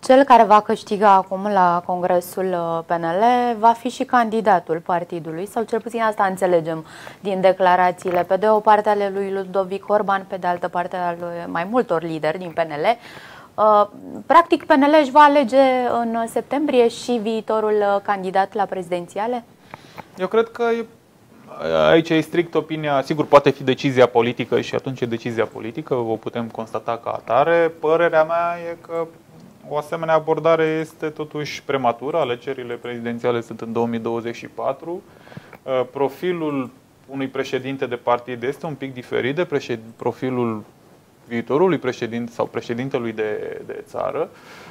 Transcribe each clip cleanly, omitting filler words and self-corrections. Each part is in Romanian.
Cel care va câștiga acum la Congresul PNL va fi și candidatul partidului, sau cel puțin asta înțelegem din declarațiile, pe de o parte ale lui Ludovic Orban, pe de altă parte ale mai multor lideri din PNL. Practic, PNL își va alege în septembrie și viitorul candidat la prezidențiale? Eu cred că aici e strict opinia, sigur poate fi decizia politică și atunci e decizia politică, o putem constata ca atare. Părerea mea e că o asemenea abordare este totuși prematură, alegerile prezidențiale sunt în 2024, profilul unui președinte de partid este un pic diferit de profilul viitorului președinte sau președintelui de țară.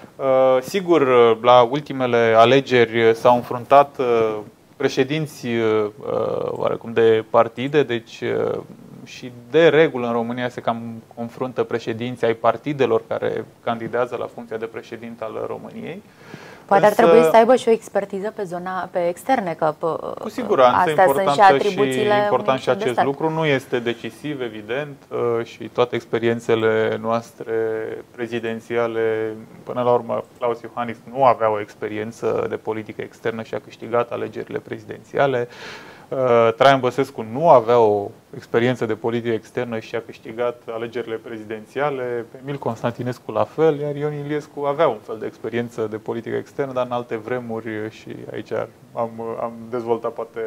Sigur, la ultimele alegeri s-au înfruntat președinți oarecum de partide, deci și de regulă în România se cam confruntă președinții ai partidelor care candidează la funcția de președinte al României. Poate ar trebui să aibă și o expertiză pe externe, că cu siguranță astea sunt și atribuțiile important și acest lucru. Nu este decisiv, evident, și toate experiențele noastre prezidențiale, până la urmă, Claus Iohannis nu avea o experiență de politică externă și a câștigat alegerile prezidențiale. Traian Băsescu nu avea o experiență de politică externă și a câștigat alegerile prezidențiale, Emil Constantinescu la fel, iar Ion Iliescu avea un fel de experiență de politică externă, dar în alte vremuri, și aici am dezvoltat poate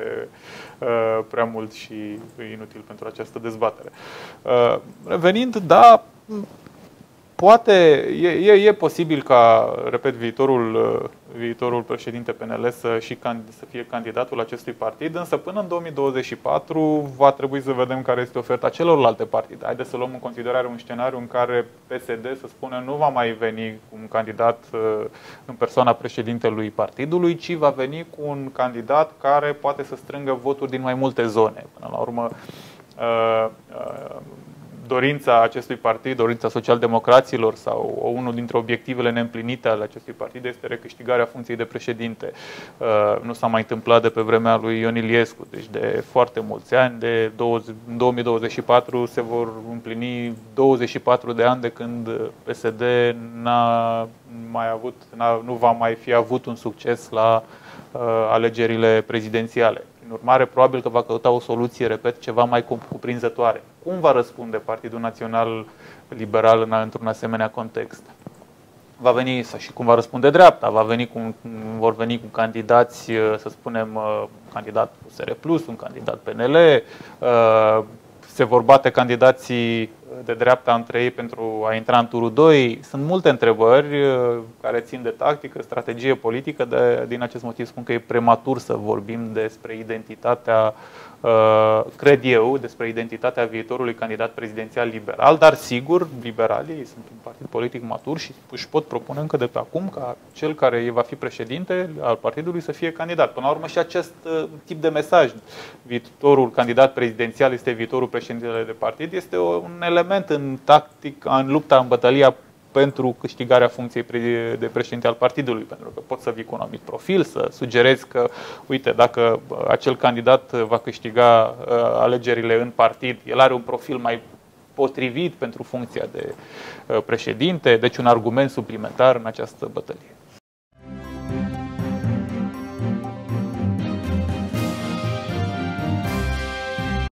prea mult și inutil pentru această dezbatere. Revenind, da, poate, e posibil ca, repet, viitorul președinte PNL să fie candidatul acestui partid, însă până în 2024 va trebui să vedem care este oferta celorlalte partide. Haideți să luăm în considerare un scenariu în care PSD, să spunem, nu va mai veni cu un candidat în persoana președintelui partidului, ci va veni cu un candidat care poate să strângă voturi din mai multe zone. Până la urmă, dorința acestui partid, dorința social-democraților sau unul dintre obiectivele neîmplinite ale acestui partid este recâștigarea funcției de președinte. Nu s-a mai întâmplat de pe vremea lui Ion Iliescu, deci de foarte mulți ani. În 2024 se vor împlini 24 de ani de când PSD nu va mai fi avut un succes la alegerile prezidențiale. Prin urmare, probabil că va căuta o soluție, repet, ceva mai cuprinzătoare. Cum va răspunde Partidul Național Liberal într-un asemenea context? Va veni, și cum va răspunde dreapta, vor veni cu candidați, să spunem, un candidat USR+, un candidat PNL, se vor bate candidații de dreapta între ei pentru a intra în turul 2. Sunt multe întrebări care țin de tactică, strategie politică, din acest motiv spun că e prematur să vorbim despre identitatea, cred eu, despre identitatea viitorului candidat prezidențial liberal, dar sigur, liberalii sunt un partid politic matur și își pot propune încă de pe acum ca cel care va fi președinte al partidului să fie candidat. Până la urmă și acest tip de mesaj, viitorul candidat prezidențial este viitorul președintele de partid, este un element în în lupta, în bătălia pentru câștigarea funcției de președinte al partidului, pentru că poți să vii cu un anumit profil, să sugerezi că, uite, dacă acel candidat va câștiga alegerile în partid, el are un profil mai potrivit pentru funcția de președinte, deci un argument suplimentar în această bătălie.